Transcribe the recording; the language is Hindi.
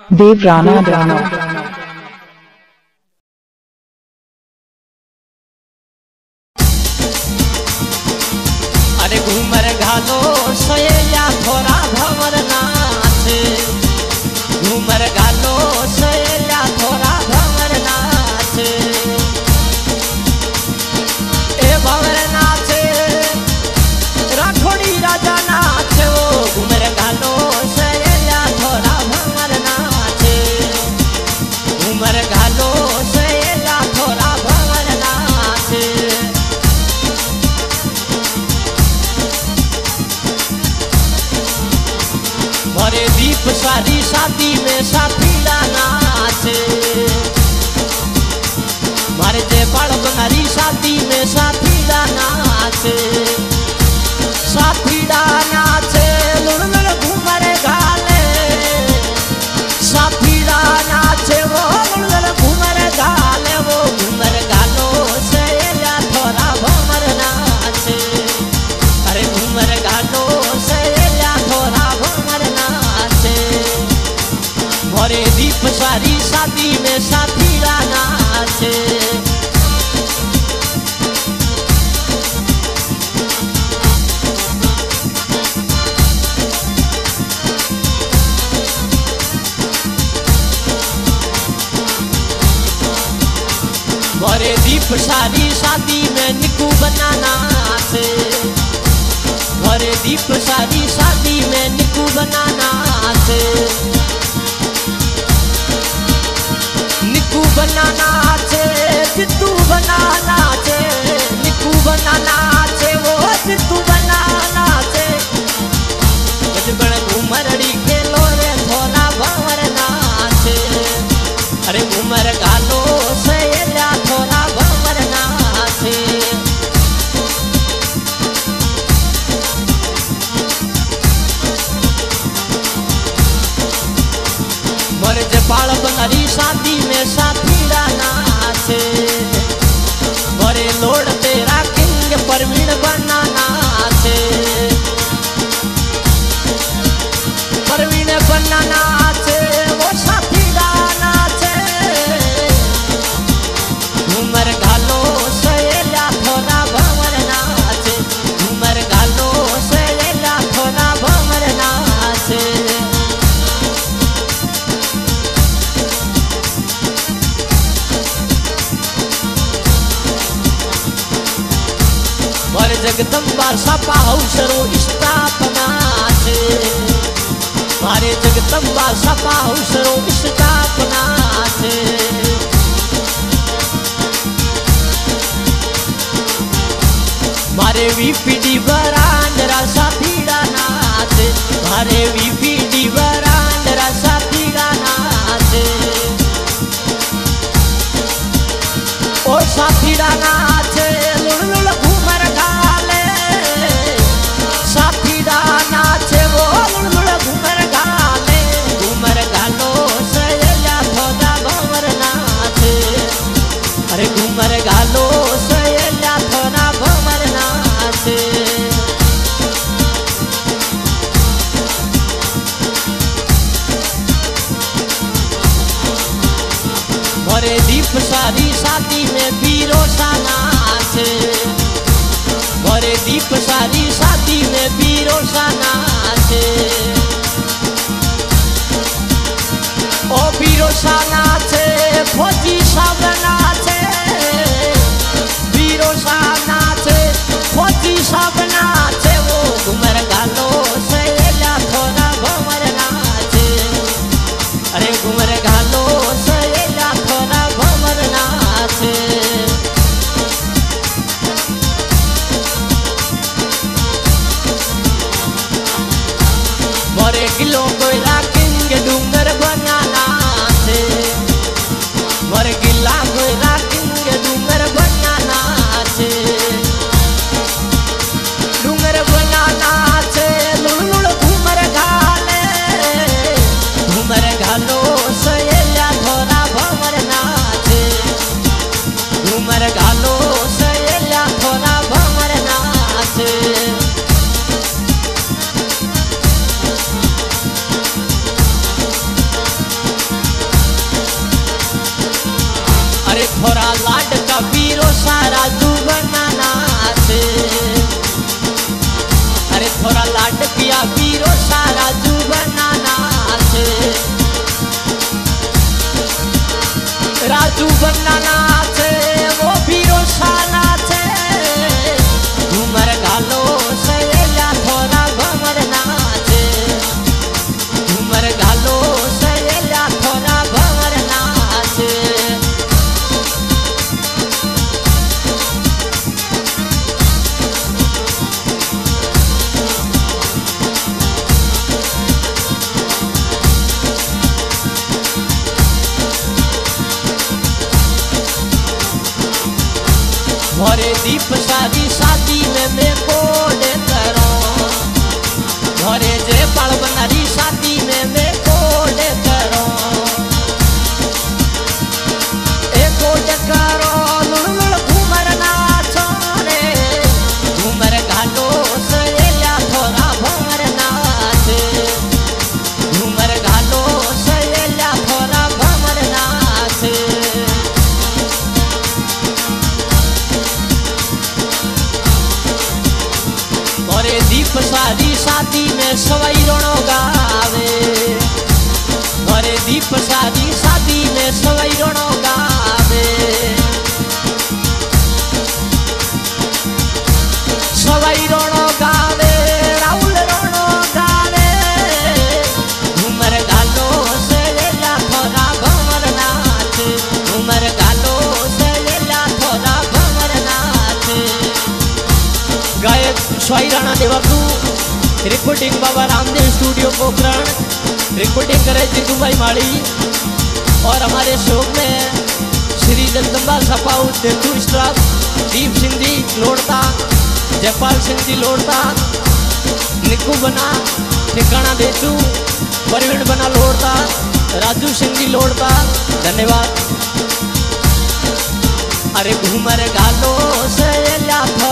देव राणा राणा। अरे घूमर घालो सैया थोड़ा भंवर नाचे, घूमर घालो सैया थोड़ा भंवर नाचे, ए भंवर नाचे राठौड़ी राजा नाचे, वो घूमर घालो सैया थोड़ा भंवर नाचे, घूमर घालो सैया थोड़ा भंवर नाचे। भरे दीप सारी शादी में साथीड़ा नाचे, मारे जयपाल बनारी शादी में साथीड़ा नाचे, साथीड़ा नाचे लुड़ घूमर घाले, साथीड़ा नाचे वो लुड़ घूमर घाले, वो घूमर घालो सैया थोड़ा भंवर नाचे, अरे घूमर घालो सैया थोड़ा भंवर नाचे। भरे दीप सारी शादी में साथीड़ा नाचे, भरे दीप सारी शादी में निकू बनाना से, भरे दीप सारी शादी में निकू बनाना से, निकू बनाना से चित्तू बनाना से, निकू बनाना से वो चित्तू बनाना से, बचपन घूमरड़ी खेलो रे थोड़ा भंवर नाचे, अरे घूमर घालो सैया थोड़ा भंवर नाचे। मर जयपाल बनारी शादी में साथीड़ा नाचे, मरे लोड तेरा किंग परवीन बनाना से, परवीन बनाना से वो साथीड़ा नाचे, घूमर घालो सैया थोड़ा भंवर नाचे, घूमर घालो सैया थोड़ा भंवर नाचे। और जगदम्बा सपा हौसरो स्थापना से, मारे जगदम्बा सपा हौसरो स्थापना से, मारे वीपीडी बरांडरा साथीड़ा नाचे, मारे वीपीडी बरांडरा साथीड़ा नाचे, ओ साथीड़ा नाचे लुड़ घूमर घाले, साथीड़ा नाचे वो लुड़ घूमर घाले, घूमर घालो सैया थोड़ा भंवर नाचे, अरे घूमर घालो सैया थोड़ा भंवर नाचे। भरे दीप सारी शादी में बीरोसा नाचे, भरे दीप सारी शादी में बीरोसा नाचे, ओ बीरोसा नाचे फौजी सब नाचे, बीरोसा नाचे फौजी सब नाचे, वो घूमर घालो सैया थोड़ा भंवर नाचे, अरे घूमर घालो सैया थोड़ा भंवर नाचे। मोरे किलो कोयला किंग डूंगर बनाना से, मोरे किला कोयला किंग डूंगर बनाना से, डूंगर बनाना से लुड़ घूमर घाले, घूमर घालो सैया थोड़ा भंवर नाचे, घूमर घालो सैया थोड़ा भंवर नाचे। थोड़ा लाड का वीरो सारा जू बनाना से। अरे थोड़ा लाड किया वीरो सारा जू बनाना से। राजू बनाना से वो वीरो साला से। घूमर घालो से या थोड़ा भमर नाचे। घूमर घालो से या थोड़ा भमर नाचे। भरे दीप शादी शादी में मैं कोडे करो। भरे जे पाल बनारी शादी में मैं कोडे करो। एक कोडे करो लुड़ घूमर नाचो रे। घूमर घालो से या थोड़ा भमर नाचे। घूमर घालो से या थोड़ा भमर नाचे। दीप शादी शादी में सवाई रोनो गावे। भरे दीप शादी शादी में सवाई रोनो गावे। सवाई रोनो गावे राहुल रोनो गावे। घूमर घालो से या थोड़ा भमर नाचे। घूमर घालो से या थोड़ा भमर नाचे। गायक स्वाई राणा देवाकू, recording Baba Ramdev studio Pokhran, recording करे जितू भाई माड़ी। और हमारे शो में श्री जगदम्बा सपाऊ देतू स्टाफ, दीप सिंह जी लोड़ता, जयपाल सिंह जी लोड़ता, निकू बना ठिकाना देतू, परवीन बना लोड़ता, राजू सिंह जी लोड़ता। धन्यवाद। अरे घूमर घालो से